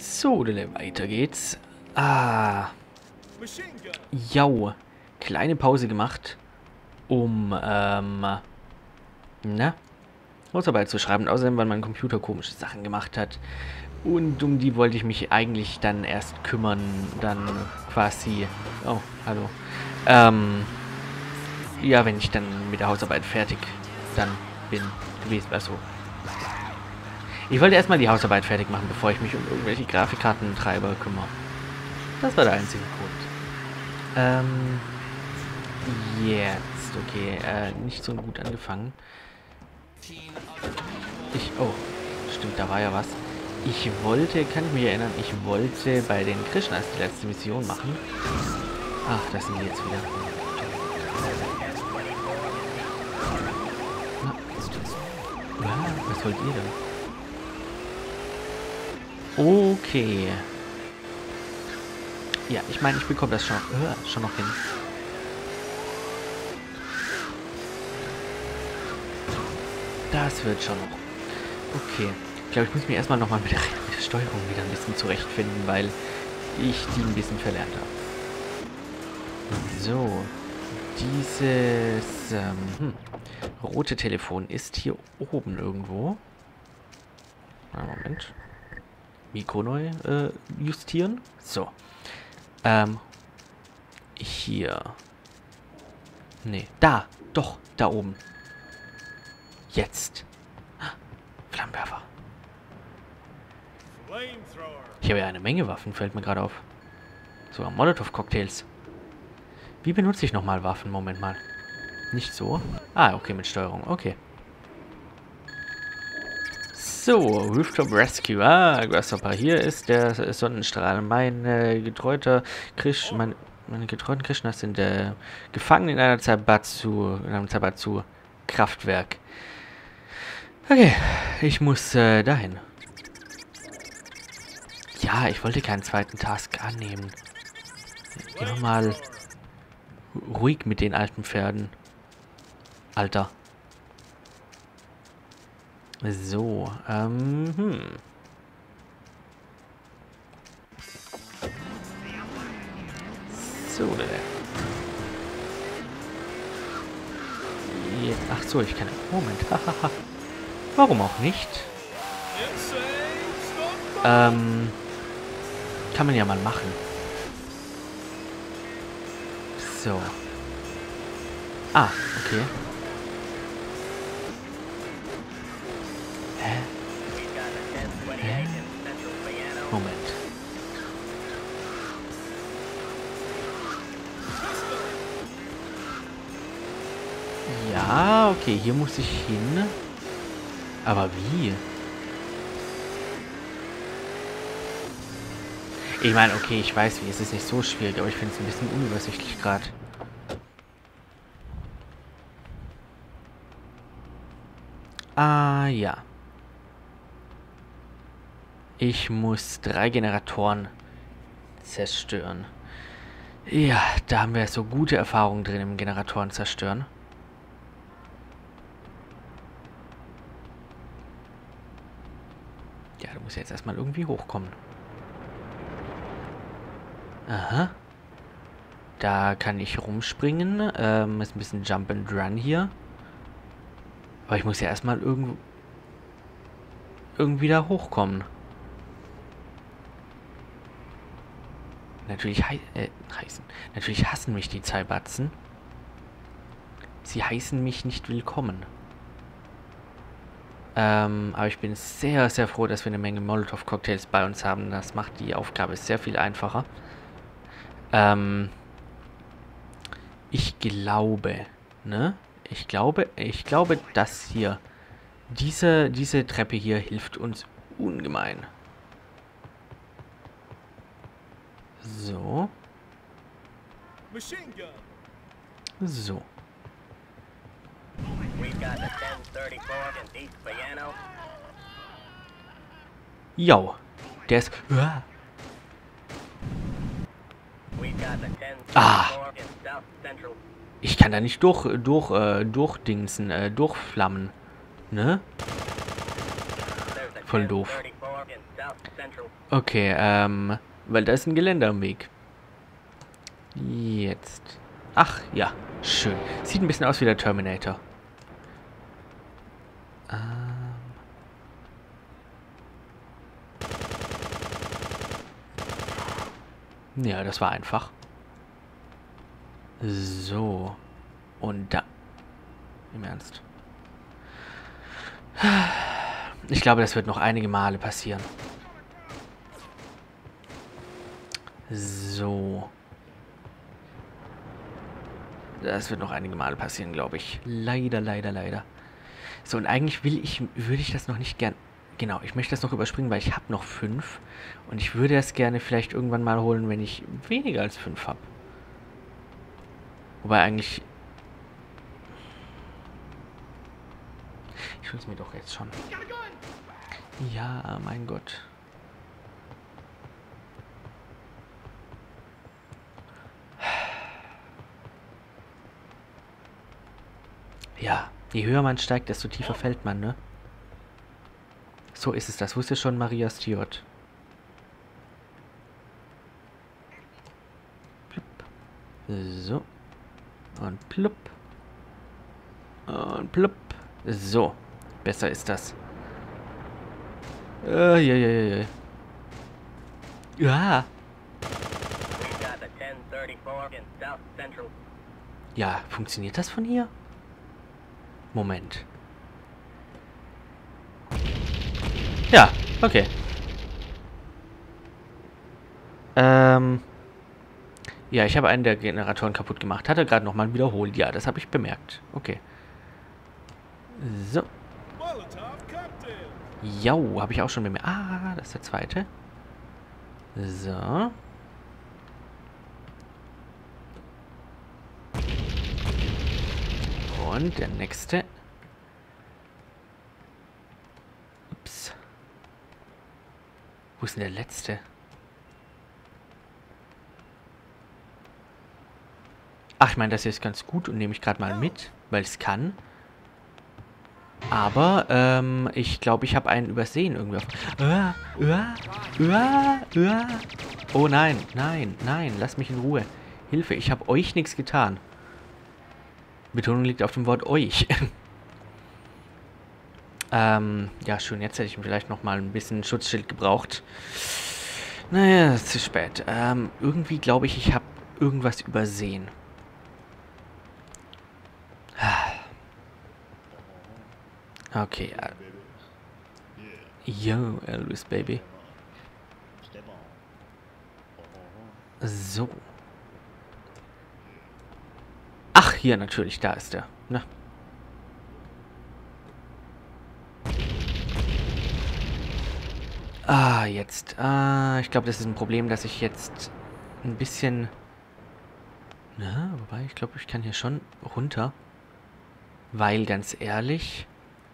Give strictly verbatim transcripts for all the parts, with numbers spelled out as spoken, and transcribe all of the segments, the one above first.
So, weiter geht's. Ah. Jau. Kleine Pause gemacht, um, ähm, na, Hausarbeit zu schreiben. Außerdem, weil mein Computer komische Sachen gemacht hat. Und um die wollte ich mich eigentlich dann erst kümmern, dann quasi, oh, hallo, ähm, ja, wenn ich dann mit der Hausarbeit fertig dann bin gewesen, also, ich wollte erstmal die Hausarbeit fertig machen, bevor ich mich um irgendwelche Grafikkartentreiber kümmere. Das war der einzige Grund. Ähm, jetzt, okay, äh, nicht so gut angefangen. Ich, oh, stimmt, da war ja was. Ich wollte, kann ich mich erinnern, ich wollte bei den Krishnas die letzte Mission machen. Ach, das sind die jetzt wieder. Na, ja, was wollt ihr denn? Okay. Ja, ich meine, ich bekomme das schon, äh, schon noch hin. Das wird schon noch. Okay. Ich glaube, ich muss mich erstmal nochmal mit, mit der Steuerung wieder ein bisschen zurechtfinden, weil ich die ein bisschen verlernt habe. So. Dieses ähm, hm, rote Telefon ist hier oben irgendwo. Na, Moment. Mikro neu äh, justieren. So. Ähm. Hier. Nee. Da. Doch. Da oben. Jetzt. Flammenwerfer. Ich habe ja eine Menge Waffen, fällt mir gerade auf. Sogar Molotow-Cocktails. Wie benutze ich nochmal Waffen? Moment mal. Nicht so? Ah, okay, mit Steuerung. Okay. So, Rooftop Rescue. Ah, Grasshopper. Hier ist der Sonnenstrahl. Mein äh, getreuter Krish... Mein, meine getreuten Krishnas sind äh, gefangen in einer Zaibatsu... In einem Zaibatsu-Kraftwerk. Okay, ich muss äh, dahin. Ja, ich wollte keinen zweiten Task annehmen. Immer mal ruhig mit den alten Pferden. Alter. So, ähm, hm. So, der. Jetzt, ach so, ich kann... Moment, hahaha. Warum auch nicht? Ähm... Kann man ja mal machen. So. Ah, okay. Hä? Hä? Moment. Ja, okay, hier muss ich hin. Aber wie? Ich meine, okay, ich weiß wie, es ist nicht so schwierig, aber ich finde es ein bisschen unübersichtlich gerade. Ah, ja. Ich muss drei Generatoren zerstören. Ja, da haben wir so gute Erfahrungen drin im Generatoren zerstören. Ja, du musst jetzt erstmal irgendwie hochkommen. Aha. Da kann ich rumspringen. Ähm, ist ein bisschen Jump and Run hier. Aber ich muss ja erstmal irgendwo irgendwie da hochkommen. Natürlich hei äh, heißen. Natürlich hassen mich die Zaibatsen. Sie heißen mich nicht willkommen. Ähm, aber ich bin sehr, sehr froh, dass wir eine Menge Molotow-Cocktails bei uns haben. Das macht die Aufgabe sehr viel einfacher. Ähm, ich glaube, ne? Ich glaube, ich glaube, das hier, diese, diese Treppe hier hilft uns ungemein. So. So. Jo, der ist... Ah. Ich kann da nicht durch, durch, äh, durchdingsen, äh, durchflammen. Ne? Voll doof. Okay, ähm, weil da ist ein Geländer am Weg. Jetzt. Ach, ja, schön. Sieht ein bisschen aus wie der Terminator. Ähm. Ja, das war einfach. So. Und da. Im Ernst. Ich glaube, das wird noch einige Male passieren. So. Das wird noch einige Male passieren, glaube ich. Leider, leider, leider. So, und eigentlich will ich, würde ich das noch nicht gern... Genau, ich möchte das noch überspringen, weil ich habe noch fünf. Und ich würde das gerne vielleicht irgendwann mal holen, wenn ich weniger als fünf habe. Wobei eigentlich... Ich will es mir doch jetzt schon. Ja, mein Gott. Ja, je höher man steigt, desto tiefer fällt man, ne? So ist es, das wusste schon Maria Stewart. Plupp. So. Und plupp. Und plupp. So. Besser ist das. Äh, ja, ja, ja, ja. Ja. Ja, funktioniert das von hier? Moment. Ja, okay. Ähm. Ja, ich habe einen der Generatoren kaputt gemacht. Hat er gerade nochmal wiederholt. Ja, das habe ich bemerkt. Okay. So. Jo, habe ich auch schon bemerkt. Ah, das ist der zweite. So. Und der nächste. Ups. Wo ist denn der letzte? Ach, ich meine, das hier ist ganz gut und nehme ich gerade mal mit, weil es kann. Aber, ähm, ich glaube, ich habe einen übersehen irgendwie. Auf uh, uh, uh, uh. Oh nein, nein, nein, lasst mich in Ruhe. Hilfe, ich habe euch nichts getan. Betonung liegt auf dem Wort euch. ähm, ja, schön, jetzt hätte ich vielleicht noch mal ein bisschen Schutzschild gebraucht. Naja, zu spät. Ähm, irgendwie glaube ich, ich habe irgendwas übersehen. Okay. Yo, Elvis, Baby. So. Ach, hier natürlich, da ist er. Na. Ah, jetzt. Ah, ich glaube, das ist ein Problem, dass ich jetzt ein bisschen... Na, wobei, ich glaube, ich kann hier schon runter. Weil, ganz ehrlich...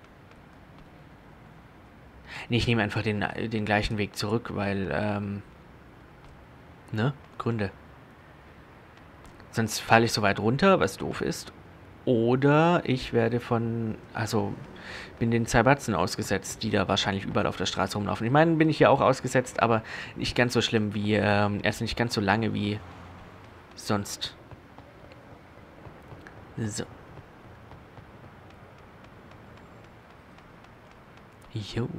Nee, ich nehme einfach den, den gleichen Weg zurück, weil, ähm... Ne? Gründe. Sonst falle ich so weit runter, was doof ist. Oder ich werde von... Also, bin den Zerbatzen ausgesetzt, die da wahrscheinlich überall auf der Straße rumlaufen. Ich meine, bin ich ja auch ausgesetzt, aber nicht ganz so schlimm wie... Ähm, erst nicht ganz so lange wie sonst. So. Jo.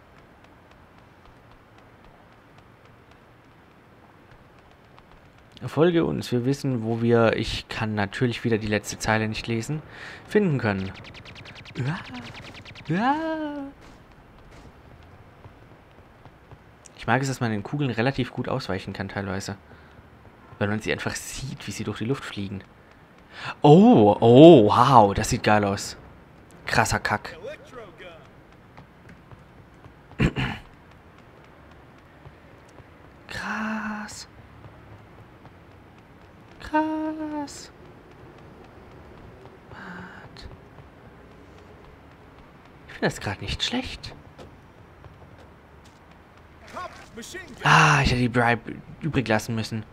Folge uns. Wir wissen, wo wir... Ich kann natürlich wieder die letzte Zeile nicht lesen. Finden können. Ja. Ja. Ich mag es, dass man den Kugeln relativ gut ausweichen kann teilweise. Weil man sie einfach sieht, wie sie durch die Luft fliegen. Oh, oh, wow. Das sieht geil aus. Krasser Kack. Krass. Krass. What? Ich finde das gerade nicht schlecht. Ah, ich hätte die Bribe übrig lassen müssen.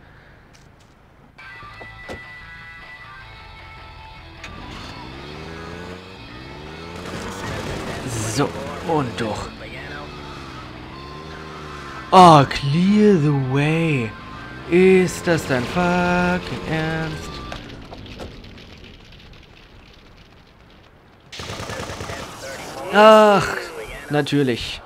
So, und durch. Oh, clear the way. Ist das dein fucking Ernst? Ach, natürlich.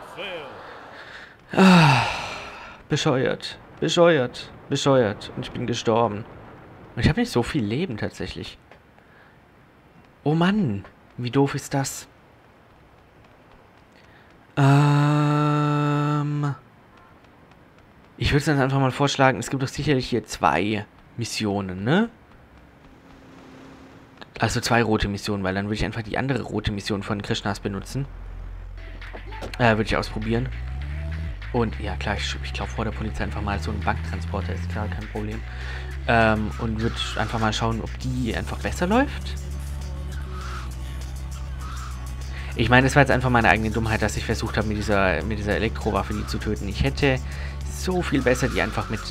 Ah, bescheuert. Bescheuert. Bescheuert. Und ich bin gestorben. Und ich habe nicht so viel Leben tatsächlich. Oh Mann, wie doof ist das? Ähm... Ich würde dann einfach mal vorschlagen, es gibt doch sicherlich hier zwei Missionen, ne? Also zwei rote Missionen, weil dann würde ich einfach die andere rote Mission von Krishnas benutzen. Äh, würde ich ausprobieren. Und ja, klar, ich, ich glaube vor der Polizei einfach mal so einen Banktransporter, ist klar, kein Problem. Ähm, und würde einfach mal schauen, ob die einfach besser läuft. Ich meine, es war jetzt einfach meine eigene Dummheit, dass ich versucht habe, mit dieser, mit dieser Elektrowaffe die zu töten. Ich hätte so viel besser die einfach mit...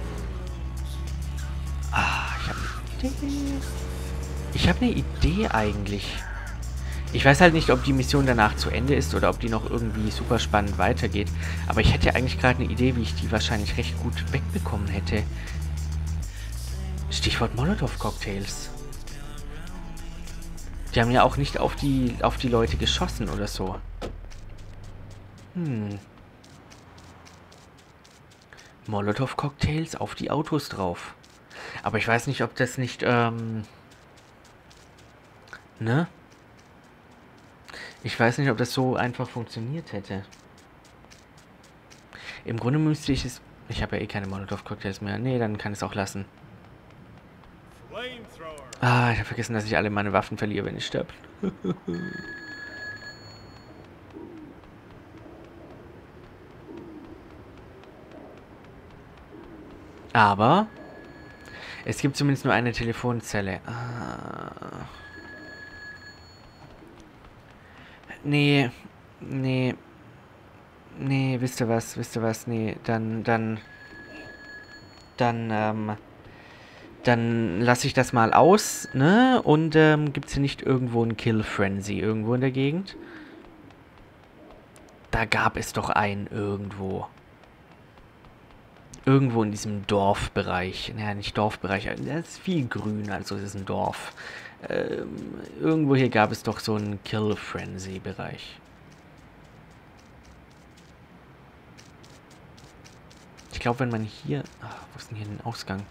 Ah, ich habe eine Idee. Ich habe eine Idee eigentlich. Ich weiß halt nicht, ob die Mission danach zu Ende ist oder ob die noch irgendwie super spannend weitergeht. Aber ich hätte eigentlich gerade eine Idee, wie ich die wahrscheinlich recht gut wegbekommen hätte. Stichwort Molotow-Cocktails. Die haben ja auch nicht auf die, auf die Leute geschossen oder so. Hm. Molotow-Cocktails auf die Autos drauf. Aber ich weiß nicht, ob das nicht, ähm... Ne? Ich weiß nicht, ob das so einfach funktioniert hätte. Im Grunde müsste ich es... Ich habe ja eh keine Molotow-Cocktails mehr. Nee, dann kann ich es auch lassen. Ah, ich habe vergessen, dass ich alle meine Waffen verliere, wenn ich sterbe. Aber es gibt zumindest nur eine Telefonzelle. Ah. Nee, nee, nee, wisst ihr was, wisst ihr was, nee, dann, dann, dann, ähm, dann lasse ich das mal aus, ne, und, ähm, gibt's hier nicht irgendwo ein Kill Frenzy irgendwo in der Gegend? Da gab es doch einen irgendwo. Irgendwo in diesem Dorfbereich. Naja, nicht Dorfbereich, das ist viel grün, also es ist ein Dorf. Ähm, irgendwo hier gab es doch so einen Kill Frenzy Bereich. Ich glaube, wenn man hier... Ach, wo ist denn hier der Ausgang?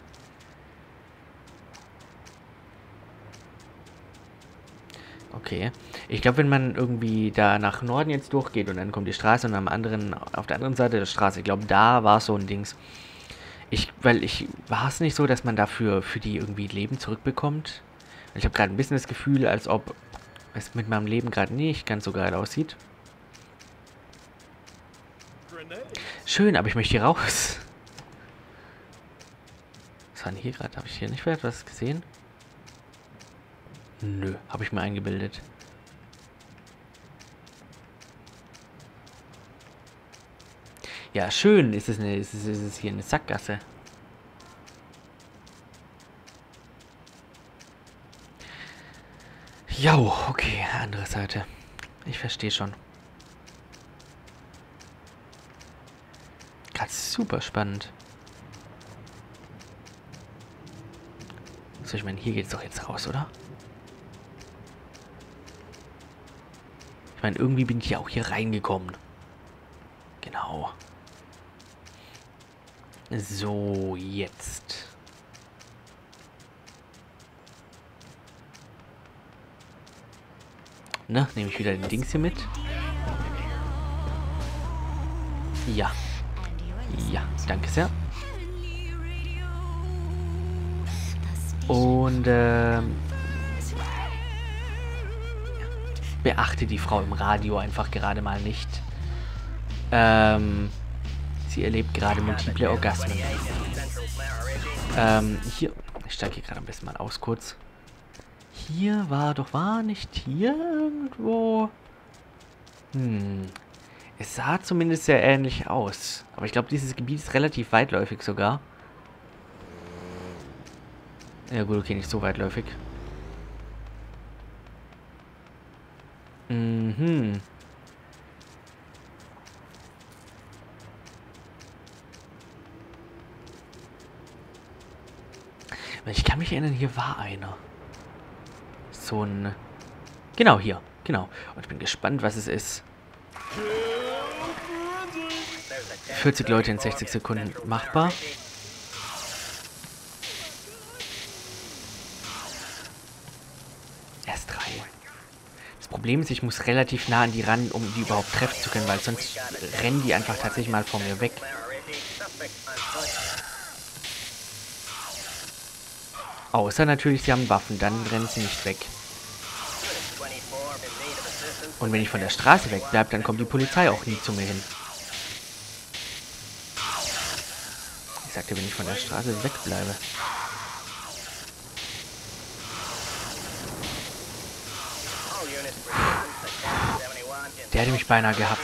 Okay. Ich glaube, wenn man irgendwie da nach Norden jetzt durchgeht und dann kommt die Straße und am anderen, auf der anderen Seite der Straße, ich glaube, da war so ein Dings. Ich, weil ich, war es nicht so, dass man dafür für die irgendwie Leben zurückbekommt? Ich habe gerade ein bisschen das Gefühl, als ob es mit meinem Leben gerade nicht ganz so geil aussieht. Schön, aber ich möchte hier raus. Was war denn hier gerade? Habe ich hier nicht etwas gesehen? Nö, habe ich mir eingebildet. Ja, schön. Ist es, eine, ist es, ist es hier eine Sackgasse? Ja, okay, andere Seite. Ich verstehe schon. Gerade super spannend. So, ich meine, hier geht's doch jetzt raus, oder? Ich meine, irgendwie bin ich ja auch hier reingekommen. Genau. So, jetzt. Na, nehme ich wieder den Dings hier mit. Ja. Ja, danke sehr. Und, ähm... beachte die Frau im Radio einfach gerade mal nicht. Ähm... Sie erlebt gerade multiple Orgasmen. Ähm, hier... Ich steige hier gerade ein bisschen mal aus, kurz. Hier war doch... War nicht hier irgendwo... Hm... Es sah zumindest sehr ähnlich aus. Aber ich glaube, dieses Gebiet ist relativ weitläufig sogar. Ja gut, okay, nicht so weitläufig. Mhm. Weil ich kann mich erinnern, hier war einer. So ein... Genau, hier. Genau. Und ich bin gespannt, was es ist. vierzig Leute in sechzig Sekunden machbar. Erst drei. Das Problem ist, ich muss relativ nah an die ran, um die überhaupt treffen zu können, weil sonst rennen die einfach tatsächlich mal vor mir weg. Außer natürlich, sie haben Waffen, dann rennen sie nicht weg. Und wenn ich von der Straße wegbleibe, dann kommt die Polizei auch nie zu mir hin. Ich sagte, wenn ich von der Straße wegbleibe. Der hätte mich beinahe gehabt.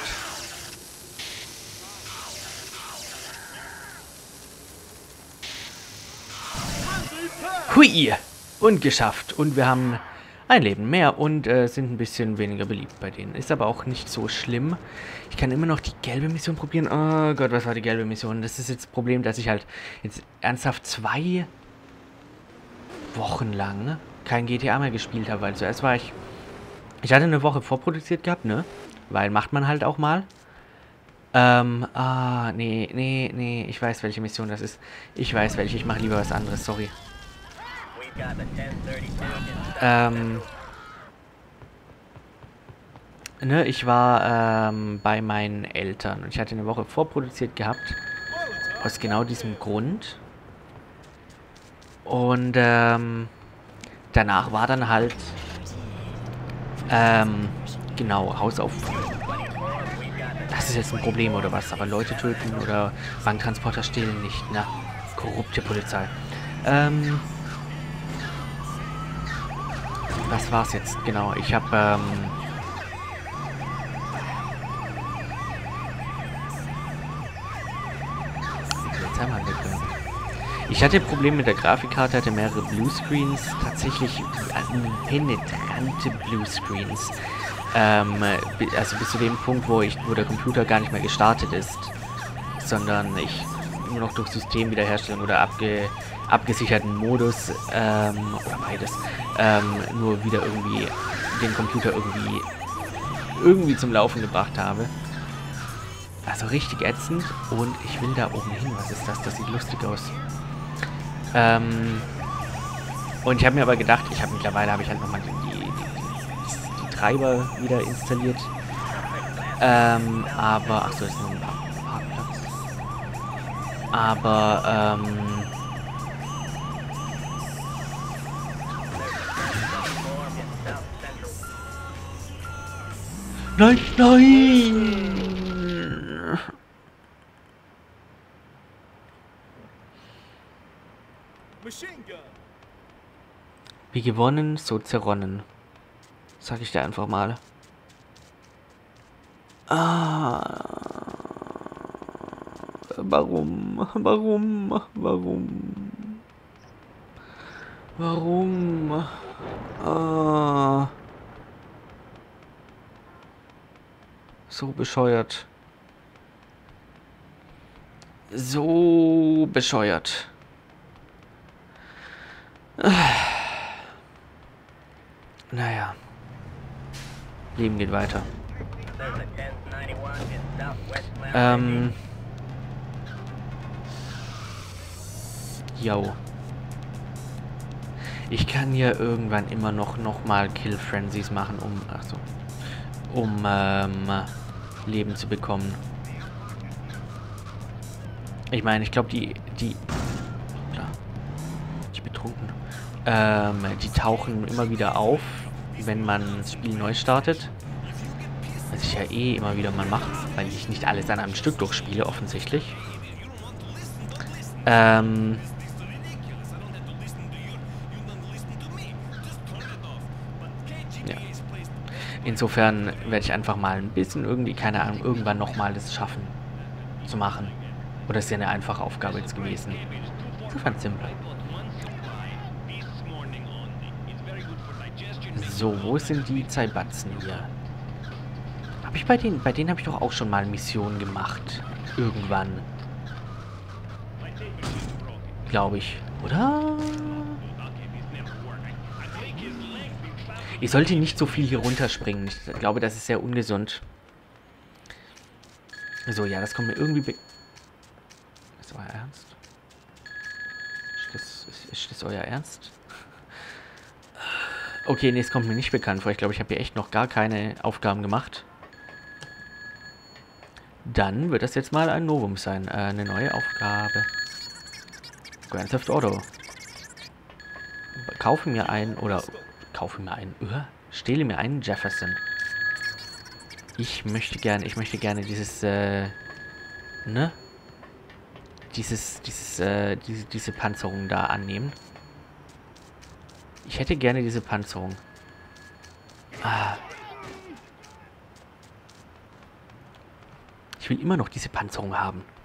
Hui! Und geschafft. Und wir haben ein Leben mehr und äh, sind ein bisschen weniger beliebt bei denen. Ist aber auch nicht so schlimm. Ich kann immer noch die gelbe Mission probieren. Oh Gott, was war die gelbe Mission? Das ist jetzt das Problem, dass ich halt jetzt ernsthaft zwei Wochen lang kein G T A mehr gespielt habe. Weil zuerst war ich... Ich hatte eine Woche vorproduziert gehabt, ne? Weil macht man halt auch mal. Ähm, ah, nee, nee, nee. Ich weiß, welche Mission das ist. Ich weiß, welche. Ich mache lieber was anderes, sorry. Ähm, ne, ich war ähm, bei meinen Eltern und ich hatte eine Woche vorproduziert gehabt, aus genau diesem Grund. Und ähm, danach war dann halt, ähm, genau, Hausauf... Das ist jetzt ein Problem oder was, aber Leute töten oder Banktransporter stehlen nicht, na, korrupte Polizei. Ähm... Was war's jetzt? Genau, ich habe, ähm... Ich hatte Probleme mit der Grafikkarte, hatte mehrere Bluescreens, tatsächlich penetrante Bluescreens. Ähm, also bis zu dem Punkt, wo ich, wo der Computer gar nicht mehr gestartet ist, sondern ich nur noch durch Systemwiederherstellung oder abge, abgesicherten Modus, ähm, oder beides, ähm, nur wieder irgendwie den Computer irgendwie, irgendwie zum Laufen gebracht habe. Also richtig ätzend und ich will da oben hin. Was ist das? Das sieht lustig aus. Ähm, und ich habe mir aber gedacht, ich habe mittlerweile habe ich halt nochmal die, die, die, die Treiber wieder installiert. Ähm, aber, ach so, das ist nur ein Parkplatz. Aber, ähm, nein, nein! Wie gewonnen, so zerronnen. Sag ich dir einfach mal. Ah. Warum? Warum? Warum? Warum? Ah. So bescheuert. So bescheuert. Naja. Leben geht weiter. Ähm. Yo. Ich kann hier irgendwann immer noch noch mal Kill Frenzies machen, um, ach so, um ähm, Leben zu bekommen. Ich meine, ich glaube, die, die, klar, ich betrunken, ähm, die tauchen immer wieder auf, wenn man das Spiel neu startet. Was ich ja eh immer wieder mal mache, weil ich nicht alles an einem Stück durchspiele, offensichtlich. Ähm... Ja. Insofern werde ich einfach mal ein bisschen irgendwie, keine Ahnung, irgendwann nochmal das schaffen zu machen. Oder ist ja eine einfache Aufgabe jetzt gewesen. Insofern simpel. So, wo sind die Zeibatzen hier? Habe ich bei denen, bei denen habe ich doch auch schon mal Missionen gemacht. Irgendwann. Glaube ich. Oder? Ich sollte nicht so viel hier runterspringen. Ich glaube, das ist sehr ungesund. So, ja, das kommt mir irgendwie... Be ist euer Ernst? Ist das, ist, ist das euer Ernst? Okay, nee, es kommt mir nicht bekannt vor. Ich glaube, ich habe hier echt noch gar keine Aufgaben gemacht. Dann wird das jetzt mal ein Novum sein. Äh, eine neue Aufgabe. Grand Theft Auto. Kaufe mir einen, oder kaufe mir einen, uh, stehle mir einen Jefferson. Ich möchte gerne, ich möchte gerne dieses, äh, ne? Dieses, dieses, äh, diese, diese Panzerung da annehmen. Ich hätte gerne diese Panzerung. Ah. Ich will immer noch diese Panzerung haben.